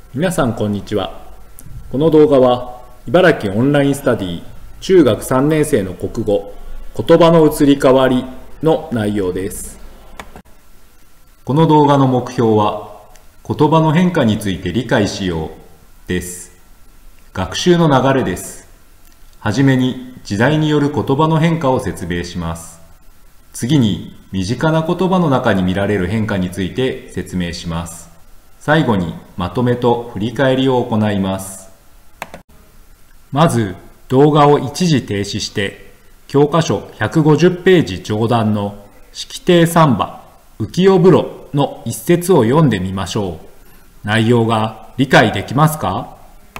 皆さんこんにちは。この動画は茨城オンラインスタディ中学3年生の国語言葉の移り変わりの内容です。この動画の目標は言葉の変化について理解しようです。学習の流れです。はじめに時代による言葉の変化を説明します。次に身近な言葉の中に見られる変化について説明します。最後にまとめと振り返りを行います。まず動画を一時停止して教科書150ページ上段の式亭三馬浮世風呂の一節を読んでみましょう。内容が理解できますか？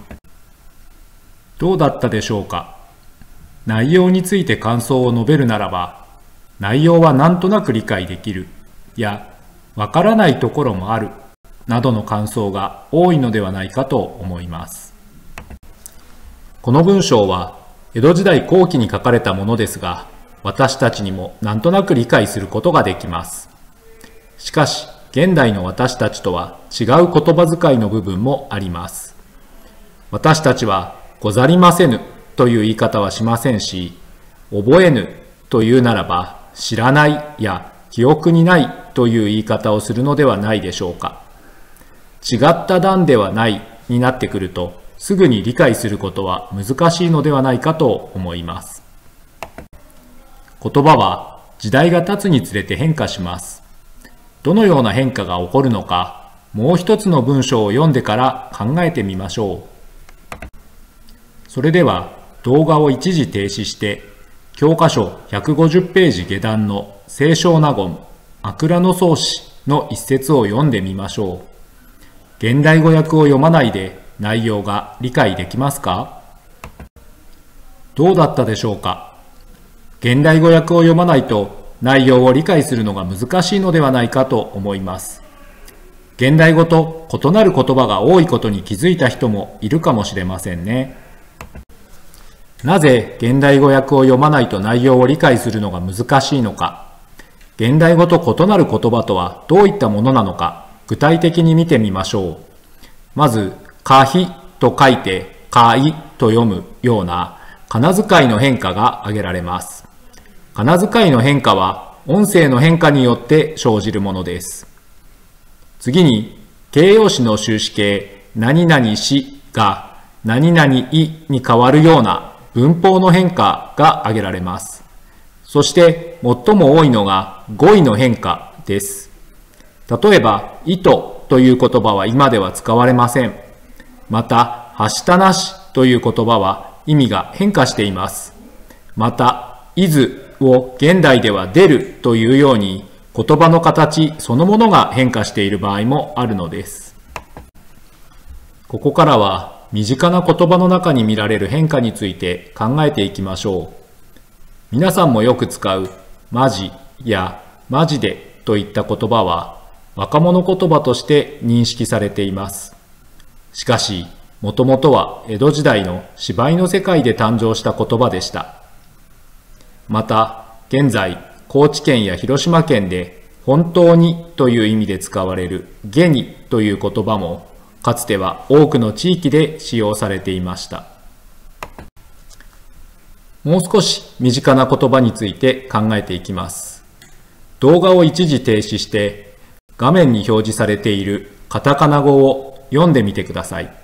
どうだったでしょうか？内容について感想を述べるならば、内容はなんとなく理解できるやわからないところもあるなどの感想が多いのではないかと思います。この文章は江戸時代後期に書かれたものですが、私たちにもなんとなく理解することができます。しかし現代の私たちとは違う言葉遣いの部分もあります。私たちはござりませぬという言い方はしませんし、覚えぬというならば知らないや記憶にないという言い方をするのではないでしょうか。違った段ではないになってくると、すぐに理解することは難しいのではないかと思います。言葉は時代が経つにつれて変化します。どのような変化が起こるのか、もう一つの文章を読んでから考えてみましょう。それでは動画を一時停止して、教科書150ページ下段の清少納言枕草子の一節を読んでみましょう。現代語訳を読まないで内容が理解できますか？どうだったでしょうか？現代語訳を読まないと内容を理解するのが難しいのではないかと思います。現代語と異なる言葉が多いことに気づいた人もいるかもしれませんね。なぜ現代語訳を読まないと内容を理解するのが難しいのか、現代語と異なる言葉とはどういったものなのか、具体的に見てみましょう。まず、かひと書いてかいと読むような仮名遣いの変化が挙げられます。仮名遣いの変化は音声の変化によって生じるものです。次に、形容詞の終止形何々しが何々いに変わるような文法の変化が挙げられます。そして最も多いのが語彙の変化です。例えば、意図という言葉は今では使われません。また、はしたなしという言葉は意味が変化しています。また、いずを現代では出るというように言葉の形そのものが変化している場合もあるのです。ここからは身近な言葉の中に見られる変化について考えていきましょう。皆さんもよく使うマジやマジでといった言葉は若者言葉として認識されています。しかし、もともとは江戸時代の芝居の世界で誕生した言葉でした。また、現在、高知県や広島県で本当にという意味で使われる下にという言葉も、かつては多くの地域で使用されていました。もう少し身近な言葉について考えていきます。動画を一時停止して、画面に表示されているカタカナ語を読んでみてください。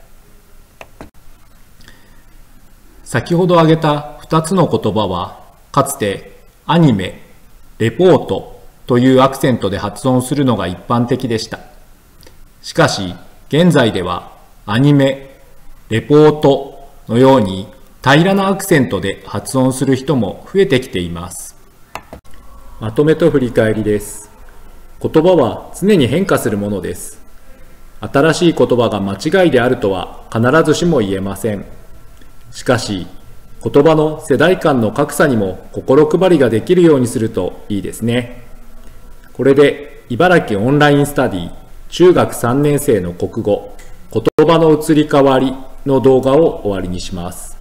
先ほど挙げた2つの言葉は、かつてアニメ、レポートというアクセントで発音するのが一般的でした。しかし、現在ではアニメ、レポートのように平らなアクセントで発音する人も増えてきています。まとめと振り返りです。言葉は常に変化するものです。新しい言葉が間違いであるとは必ずしも言えません。しかし、言葉の世代間の格差にも心配りができるようにするといいですね。これで茨城オンラインスタディ中学3年生の国語言葉の移り変わりの動画を終わりにします。